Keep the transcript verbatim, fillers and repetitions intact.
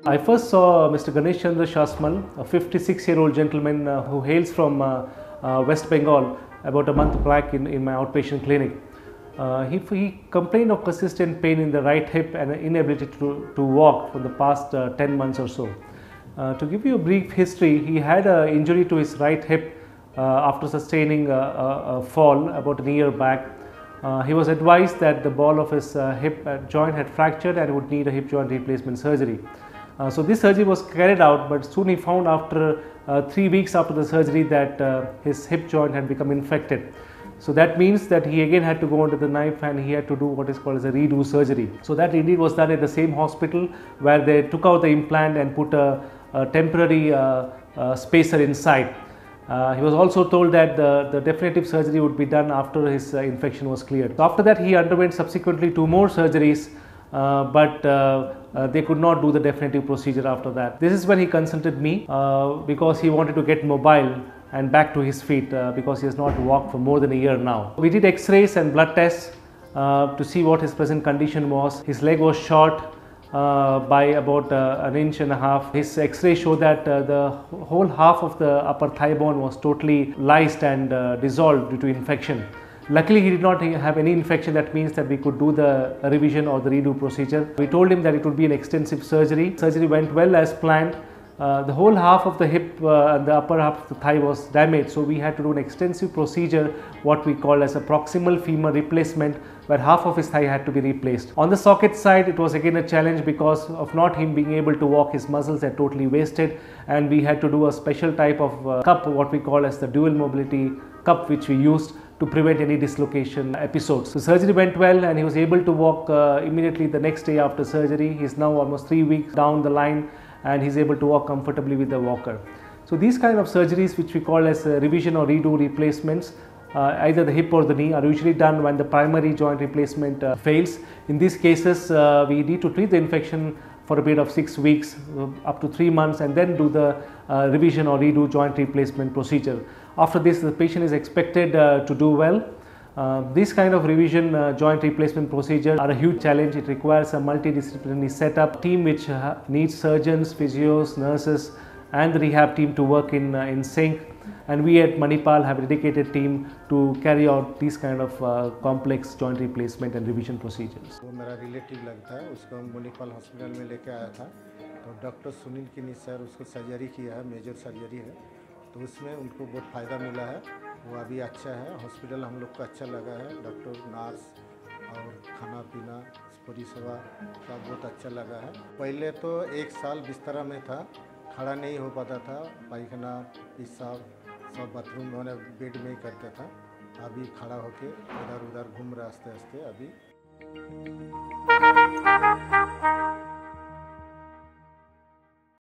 I first saw Mister Ganesh Chandra, a fifty-six-year-old gentleman uh, who hails from uh, uh, West Bengal, about a month back in, in my outpatient clinic. Uh, he, he complained of persistent pain in the right hip and inability to, to walk for the past uh, ten months or so. Uh, to give you a brief history, he had an injury to his right hip uh, after sustaining a, a, a fall about a year back. Uh, he was advised that the ball of his uh, hip uh, joint had fractured and would need a hip joint replacement surgery. Uh, so this surgery was carried out, but soon he found after uh, three weeks after the surgery that uh, his hip joint had become infected. So that means that he again had to go under the knife and he had to do what is called as a redo surgery. So that indeed was done at the same hospital where they took out the implant and put a, a temporary uh, uh, spacer inside. Uh, he was also told that the, the definitive surgery would be done after his uh, infection was cleared. So after that he underwent subsequently two more surgeries, uh, but uh, uh, they could not do the definitive procedure after that. This is when he consulted me uh, because he wanted to get mobile and back to his feet uh, because he has not walked for more than a year now. We did x-rays and blood tests uh, to see what his present condition was. His leg was short uh, by about uh, an inch and a half. His x-ray showed that uh, the whole half of the upper thigh bone was totally lysed and uh, dissolved due to infection. Luckily, he did not have any infection. That means that we could do the revision or the redo procedure. We told him that it would be an extensive surgery. Surgery went well as planned. Uh, the whole half of the hip uh, and the upper half of the thigh was damaged, so we had to do an extensive procedure, what we call as a proximal femur replacement, where half of his thigh had to be replaced. On the socket side, it was again a challenge because of not him being able to walk. His muscles had totally wasted, and we had to do a special type of uh, cup, what we call as the dual mobility cup, which we used to prevent any dislocation episodes. So surgery went well and he was able to walk uh, immediately the next day after surgery. He is now almost three weeks down the line and he's able to walk comfortably with the walker. So these kind of surgeries, which we call as uh, revision or redo replacements, uh, either the hip or the knee, are usually done when the primary joint replacement uh, fails. In these cases, uh, we need to treat the infection for a period of six weeks, uh, up to three months, and then do the uh, revision or redo joint replacement procedure. After this, the patient is expected uh, to do well. Uh, this kind of revision uh, joint replacement procedure are a huge challenge. It requires a multidisciplinary setup, team which uh, needs surgeons, physios, nurses and the rehab team to work in, uh, in sync. And we at Manipal have a dedicated team to carry out these kind of uh, complex joint replacement and revision procedures. वो मेरा relative लगता है, उसको हम Manipal hospital में लेके आया था, तो डॉक्टर सुनील किनी सर उसको सर्जरी किया है, मेजर सर्जरी है, तो उसमें उनको बहुत फ़ायदा मिला है। वो अभी अच्छा है, हॉस्पिटल हम लोग को अच्छा लगा है, डॉक्टर नर्स और खाना पीना परिसेवा का बहुत अच्छा लगा है। पहले तो एक साल बिस्तरा में था, खड़ा नहीं हो पाता था, पायखाना पेशाब सब बाथरूम में बेड में ही करता था। अभी खड़ा होके इधर उधर घूम रहा आस्ते आस्ते अभी।